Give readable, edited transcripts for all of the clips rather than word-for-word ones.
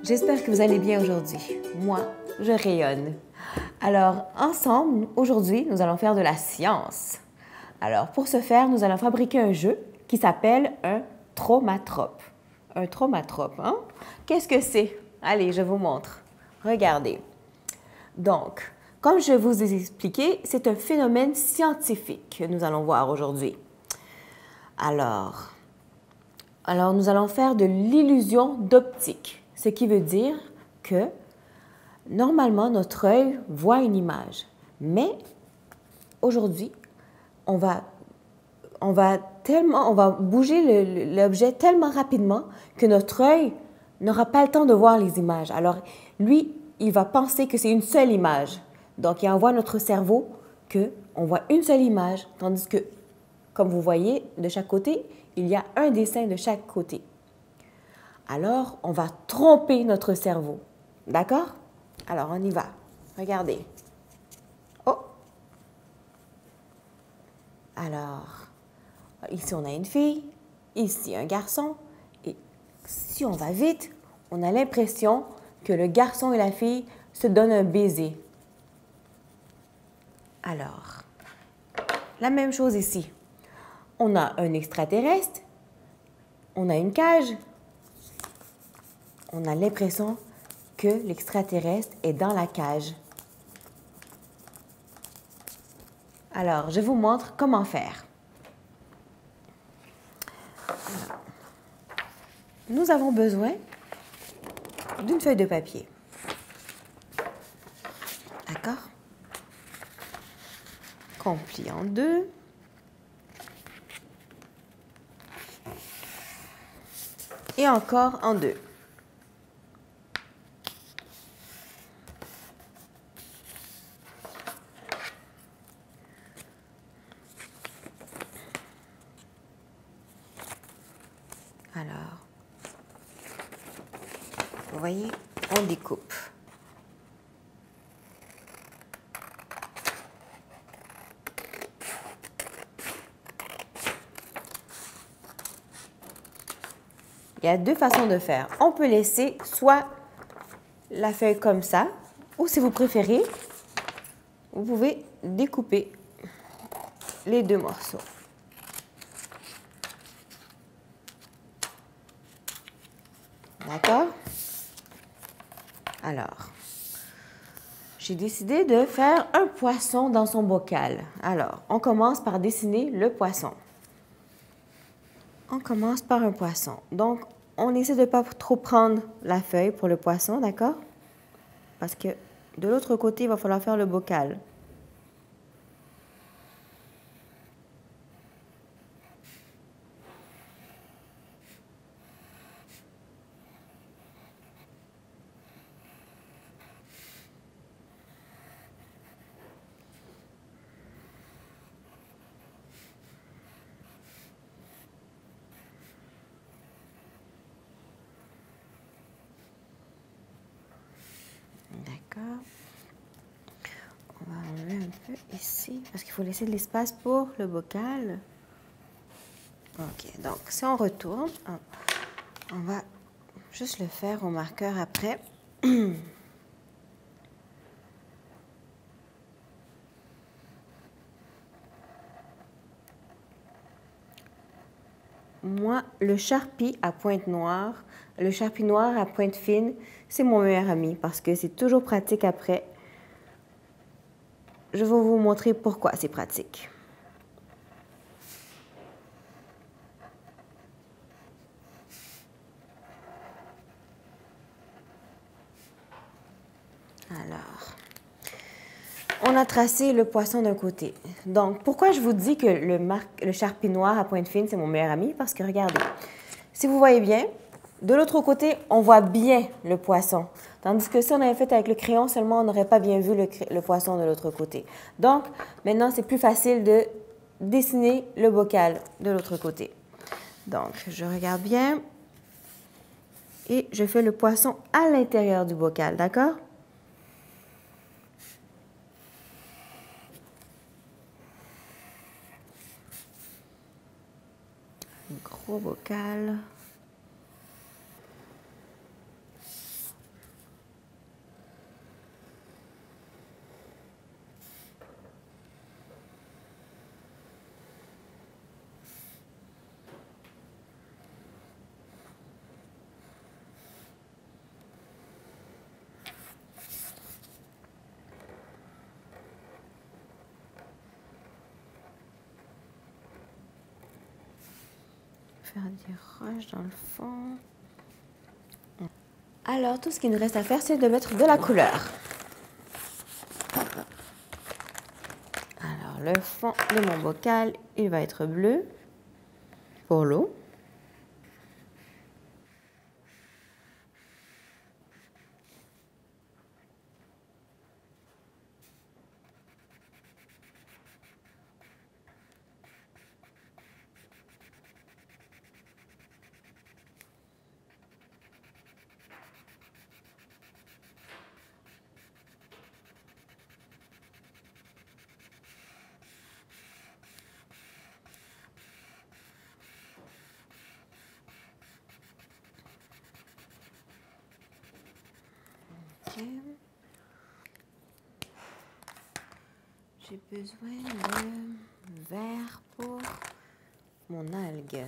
j'espère que vous allez bien aujourd'hui. Moi, je rayonne. Alors, ensemble, aujourd'hui, nous allons faire de la science. Alors, pour ce faire, nous allons fabriquer un jeu qui s'appelle un traumatrope. Un traumatrope, hein? Qu'est-ce que c'est? Allez, je vous montre. Regardez. Donc, comme je vous ai expliqué, c'est un phénomène scientifique que nous allons voir aujourd'hui. Alors, nous allons faire de l'illusion d'optique, ce qui veut dire que normalement, notre œil voit une image, mais aujourd'hui, on va bouger l'objet tellement rapidement que notre œil n'aura pas le temps de voir les images. Alors, lui, il va penser que c'est une seule image. Donc, il envoie à notre cerveau qu'on voit une seule image, tandis que, comme vous voyez, de chaque côté, il y a un dessin de chaque côté. Alors, on va tromper notre cerveau. D'accord? Alors, on y va. Regardez. Oh! Alors, ici, on a une fille, ici, un garçon. Et si on va vite, on a l'impression que le garçon et la fille se donnent un baiser. Alors, la même chose ici. On a un extraterrestre, on a une cage. On a l'impression que l'extraterrestre est dans la cage. Alors, je vous montre comment faire. Nous avons besoin d'une feuille de papier. D'accord? Qu'on plie en deux. Et encore en deux. Alors, vous voyez, on découpe. Il y a deux façons de faire. On peut laisser soit la feuille comme ça, ou si vous préférez, vous pouvez découper les deux morceaux. D'accord? Alors, j'ai décidé de faire un poisson dans son bocal. Alors, on commence par dessiner le poisson. On commence par un poisson. Donc, on essaie de ne pas trop prendre la feuille pour le poisson, d'accord? Parce que de l'autre côté, il va falloir faire le bocal. D'accord. On va enlever un peu ici, parce qu'il faut laisser de l'espace pour le bocal. OK, donc si on retourne, on va juste le faire au marqueur après. Moi, le Sharpie à pointe noire, le Sharpie noir à pointe fine, c'est mon meilleur ami parce que c'est toujours pratique après. Je vais vous montrer pourquoi c'est pratique. Alors, on a tracé le poisson d'un côté. Donc, pourquoi je vous dis que le Sharpie noir à pointe fine, c'est mon meilleur ami? Parce que, regardez, si vous voyez bien, de l'autre côté, on voit bien le poisson. Tandis que si on avait fait avec le crayon, seulement on n'aurait pas bien vu le poisson de l'autre côté. Donc, maintenant, c'est plus facile de dessiner le bocal de l'autre côté. Donc, je regarde bien et je fais le poisson à l'intérieur du bocal, d'accord? Un gros bocal. faire des roches dans le fond. Alors, tout ce qu'il nous reste à faire, c'est de mettre de la couleur. Alors, le fond de mon bocal, il va être bleu pour l'eau. J'ai besoin de verre pour mon algue.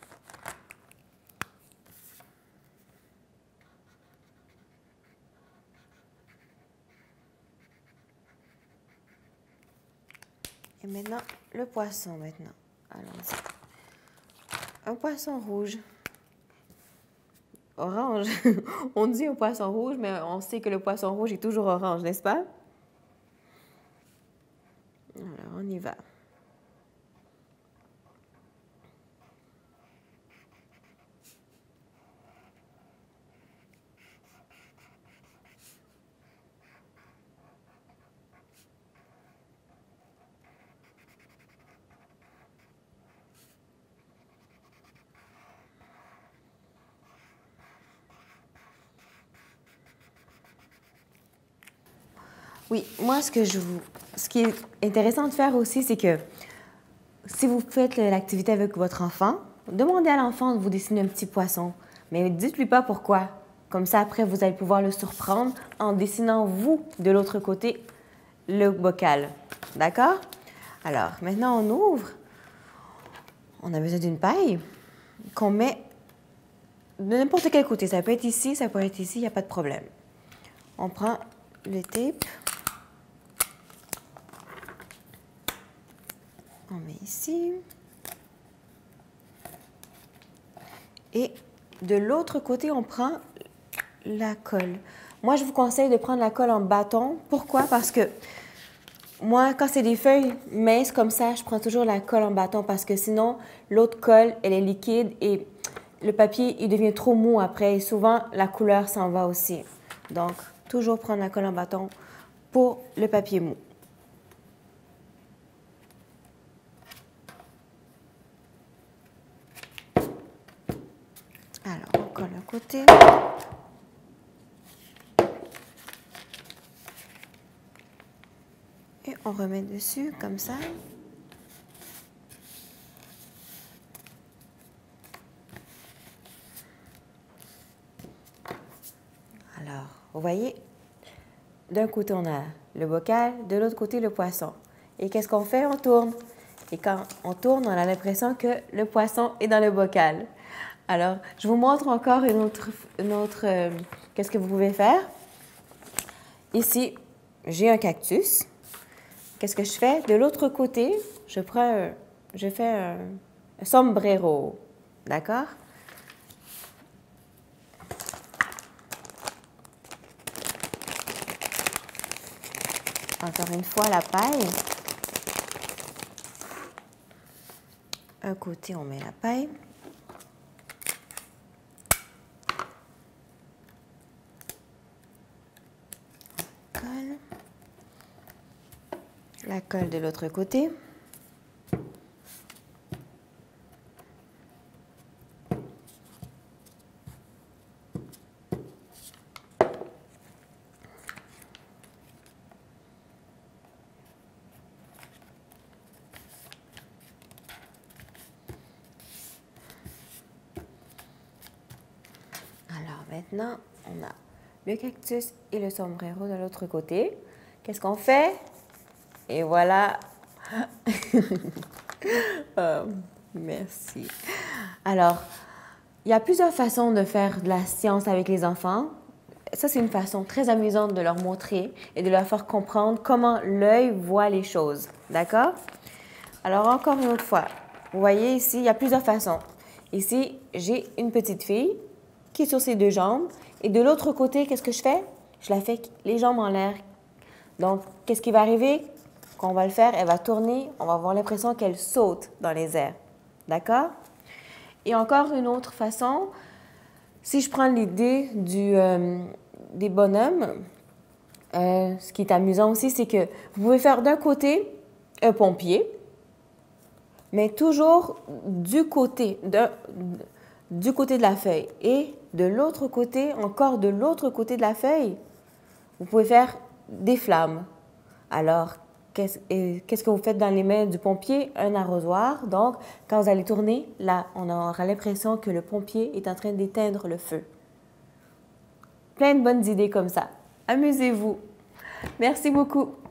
Et maintenant, le poisson maintenant. Allons-y. Un poisson rouge. Orange. On dit un poisson rouge, mais on sait que le poisson rouge est toujours orange, n'est-ce pas? Alors, on y va. Oui, moi, ce qui est intéressant de faire aussi, c'est que si vous faites l'activité avec votre enfant, demandez à l'enfant de vous dessiner un petit poisson, mais dites-lui pas pourquoi. Comme ça, après, vous allez pouvoir le surprendre en dessinant, vous, de l'autre côté, le bocal. D'accord? Alors, maintenant, on ouvre. On a besoin d'une paille qu'on met de n'importe quel côté. Ça peut être ici, ça peut être ici, il n'y a pas de problème. On prend le tape. On met ici. Et de l'autre côté, on prend la colle. Moi, je vous conseille de prendre la colle en bâton. Pourquoi? Parce que moi, quand c'est des feuilles minces comme ça, je prends toujours la colle en bâton parce que sinon, l'autre colle, elle est liquide et le papier, il devient trop mou après. Et souvent, la couleur s'en va aussi. Donc, toujours prendre la colle en bâton pour le papier mou. Alors, on colle un côté. Et on remet dessus comme ça. Alors, vous voyez, d'un côté on a le bocal, de l'autre côté le poisson. Et qu'est-ce qu'on fait? On tourne. Et quand on tourne, on a l'impression que le poisson est dans le bocal. Alors, je vous montre encore une autre qu'est-ce que vous pouvez faire. Ici, j'ai un cactus. Qu'est-ce que je fais? De l'autre côté, je fais un sombrero. D'accord? Encore une fois, la paille. Un côté, on met la paille. Colle. La colle de l'autre côté. Alors maintenant, on a le cactus et le sombrero de l'autre côté. Qu'est-ce qu'on fait? Et voilà. Oh, merci. Alors, il y a plusieurs façons de faire de la science avec les enfants. Ça, c'est une façon très amusante de leur montrer et de leur faire comprendre comment l'œil voit les choses. D'accord? Alors, encore une autre fois. Vous voyez ici, il y a plusieurs façons. Ici, j'ai une petite fille qui est sur ses 2 jambes. Et de l'autre côté, qu'est-ce que je fais? Je la fais les jambes en l'air. Donc, qu'est-ce qui va arriver? Quand on va le faire, elle va tourner. On va avoir l'impression qu'elle saute dans les airs. D'accord? Et encore une autre façon, si je prends l'idée des bonhommes, ce qui est amusant aussi, c'est que vous pouvez faire d'un côté un pompier, mais toujours du côté de la feuille. Et de l'autre côté, encore de l'autre côté de la feuille, vous pouvez faire des flammes. Alors, qu'est-ce que vous faites dans les mains du pompier? Un arrosoir. Donc, quand vous allez tourner, là, on aura l'impression que le pompier est en train d'éteindre le feu. Plein de bonnes idées comme ça. Amusez-vous. Merci beaucoup.